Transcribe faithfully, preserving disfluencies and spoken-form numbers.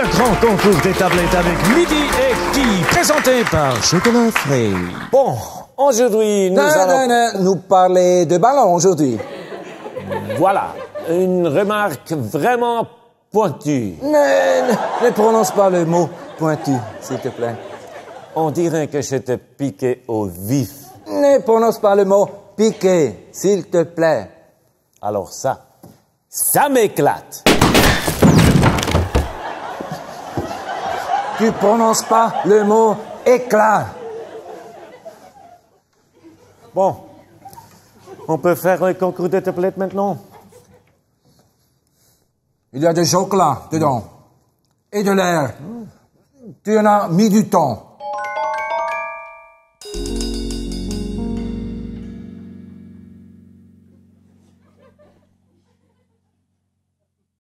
Le grand concours des tablettes avec Midi et Qui, présenté par Chocolat Frais. Bon, aujourd'hui, nous non, allons... Non, non, nous parler de ballon aujourd'hui. Voilà, une remarque vraiment pointue. Ne, ne, ne prononce pas le mot pointu, s'il te plaît. On dirait que je te piqué au vif. Ne prononce pas le mot piqué, s'il te plaît. Alors ça, ça m'éclate. Tu prononces pas le mot éclat. Bon, on peut faire le concours des tablettes maintenant. Il y a du chocolat dedans. Et de l'air. Tu en as mis du temps.